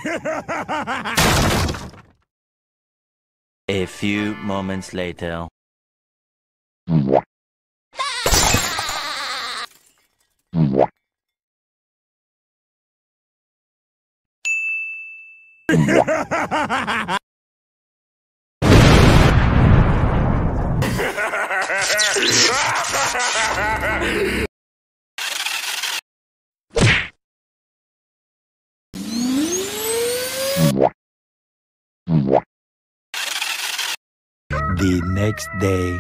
A few moments later. The next day.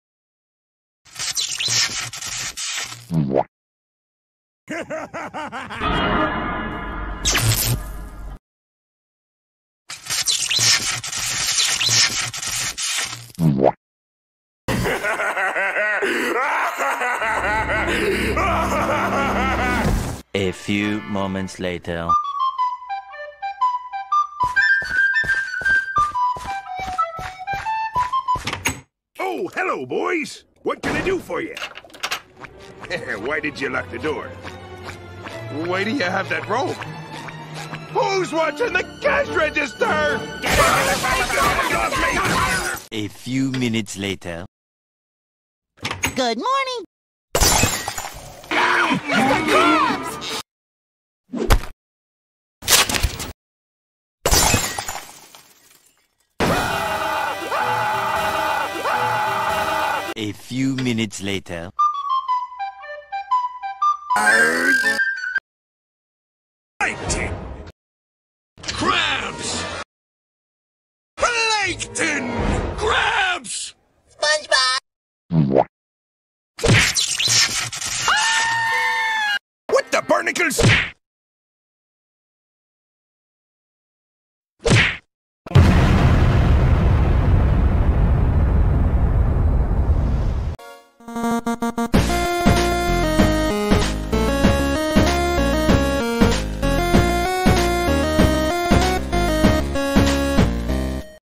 A few moments later. Oh, hello, boys. What can I do for you? Why did you lock the door? Why do you have that rope? Who's watching the cash register? A few minutes later. Good morning. A few minutes later. Crabs! Plankton! Crabs! SpongeBob. What the barnacles?